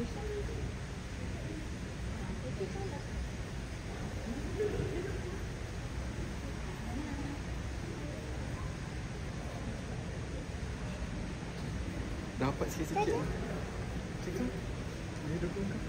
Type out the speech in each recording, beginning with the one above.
Dapat sikit-sikit. Cikgu. Ni dukung kau.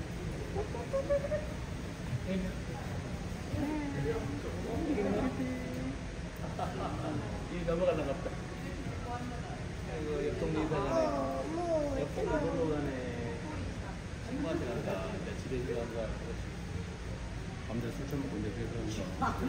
Ini kamu kan nak apa? Yang ni dah kan? Yang dulu kan? Semua dah jadi juga dah. 밤새 술 처먹고 이제 그래서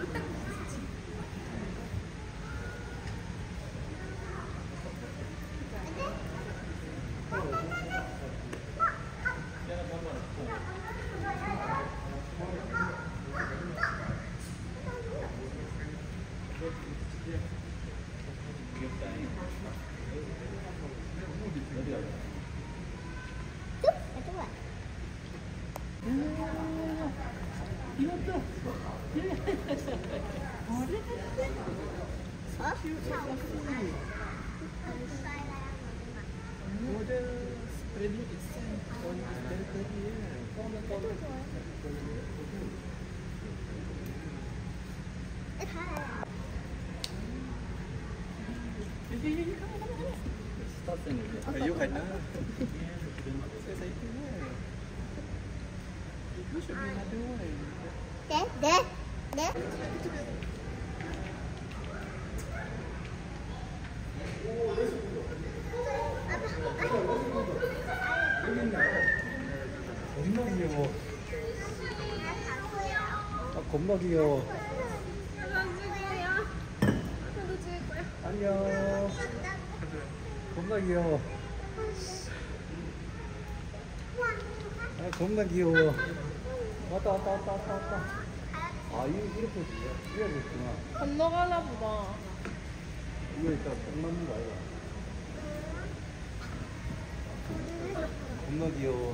Ayo kena. Saya itu. You should be another one. Dad. 겁나 귀여워. 아, 겁나 귀여워. 안녕. 겁나 귀여워. 아, 겁나 귀여워. 왔다. 아, 이렇게 뛰어졌구나. 건너가나 보다. 이거 일단 딱 맞는 거 아이가? 겁나 귀여워.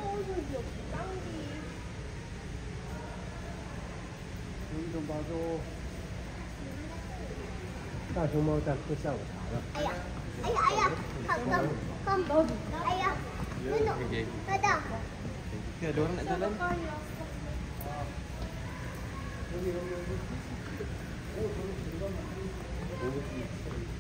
여기 좀 봐줘. 大熊猫在喝下午茶了。 哎呀，kom. Ayah. Duduk. Ada. Ya, ada orang nak jalan. 여기.